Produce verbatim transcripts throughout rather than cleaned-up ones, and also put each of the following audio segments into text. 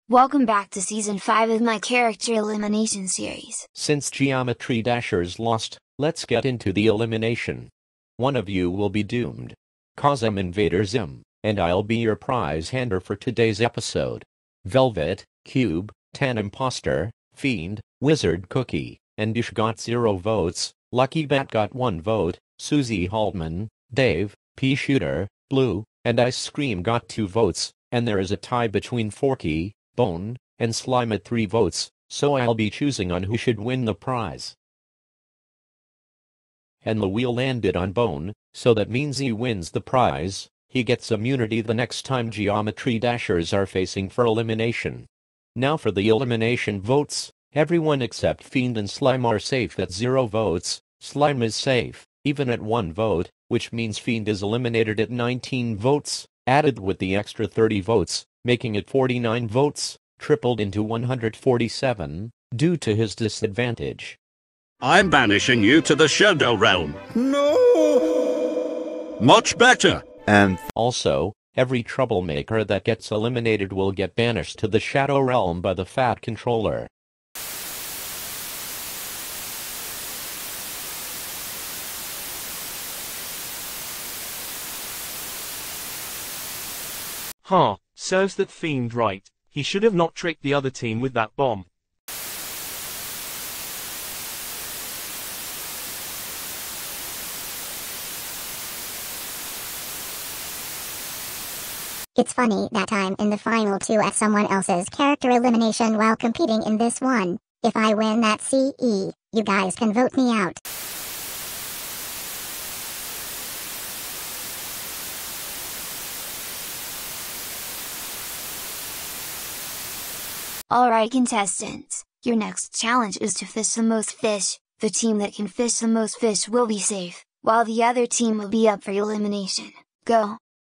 Welcome back to Season five of my character elimination series. Since Geometry Dashers lost, let's get into the elimination. One of you will be doomed. Cause I'm Invader Zim, and I'll be your prize hander for today's episode. Velvet, Cube, Tan Imposter, Fiend, Wizard Cookie, and Dish got zero votes, Lucky Bat got one vote, Susie Haltman, Dave, Pea Shooter, Blue, and Ice Cream got two votes, and there is a tie between Forky, Bone, and Slime at three votes, so I'll be choosing on who should win the prize. And the wheel landed on Bone, so that means he wins the prize. He gets immunity the next time Geometry Dashers are facing for elimination. Now for the elimination votes, everyone except Fiend and Slime are safe at zero votes. Slime is safe, even at one vote, which means Fiend is eliminated at nineteen votes, added with the extra thirty votes, making it forty-nine votes, tripled into one hundred forty-seven, due to his disadvantage. I'm banishing you to the Shadow Realm. No! Much better! And also, every troublemaker that gets eliminated will get banished to the Shadow Realm by the Fat Controller. Huh, serves that Fiend right. He should have not tricked the other team with that bomb. It's funny that I'm in the final two at someone else's character elimination while competing in this one. If I win that C E, you guys can vote me out. Alright contestants, your next challenge is to fish the most fish. The team that can fish the most fish will be safe, while the other team will be up for elimination. Go!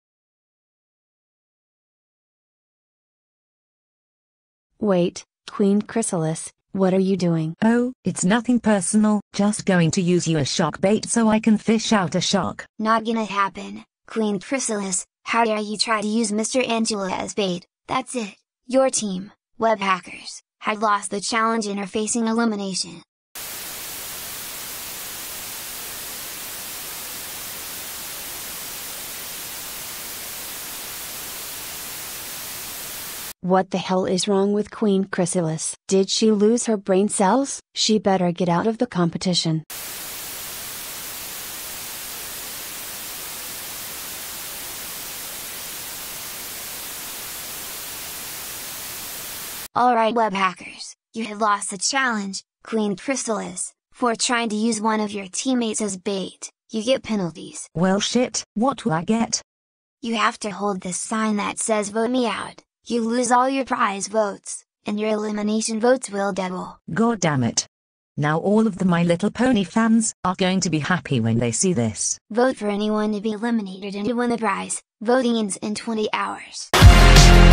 Wait, Queen Chrysalis, what are you doing? Oh, it's nothing personal, just going to use you as shark bait so I can fish out a shark. Not gonna happen, Queen Chrysalis. How dare you try to use Mister Angela as bait? That's it. Your team, Web Hackers, had lost the challenge and are facing elimination. What the hell is wrong with Queen Chrysalis? Did she lose her brain cells? She better get out of the competition. Alright Web Hackers, you had lost the challenge, Queen Chrysalis, for trying to use one of your teammates as bait. You get penalties. Well shit, what will I get? You have to hold this sign that says vote me out. You lose all your prize votes, and your elimination votes will double. God damn it. Now all of the My Little Pony fans are going to be happy when they see this. Vote for anyone to be eliminated and to win the prize. Voting ends in twenty hours.